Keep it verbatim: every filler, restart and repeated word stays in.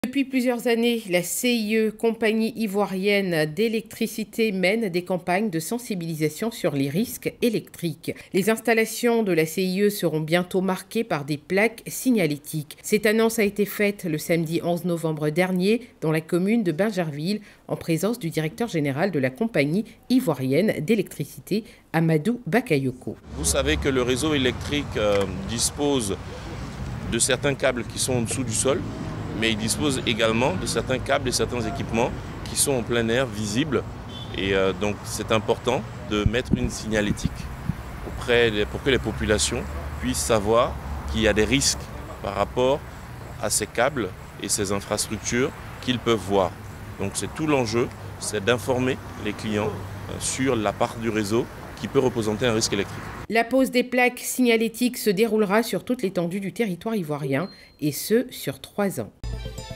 Depuis plusieurs années, la C I E, Compagnie ivoirienne d'électricité, mène des campagnes de sensibilisation sur les risques électriques. Les installations de la C I E seront bientôt marquées par des plaques signalétiques. Cette annonce a été faite le samedi onze novembre dernier dans la commune de Bingerville, en présence du directeur général de la Compagnie ivoirienne d'électricité, Amadou Bakayoko. Vous savez que le réseau électrique euh, dispose de certains câbles qui sont en dessous du sol, mais il dispose également de certains câbles et certains équipements qui sont en plein air, visibles. Et euh, donc c'est important de mettre une signalétique auprès des, pour que les populations puissent savoir qu'il y a des risques par rapport à ces câbles et ces infrastructures qu'ils peuvent voir. Donc c'est tout l'enjeu, c'est d'informer les clients euh, sur la part du réseau qui peut représenter un risque électrique. La pose des plaques signalétiques se déroulera sur toute l'étendue du territoire ivoirien, et ce, sur trois ans.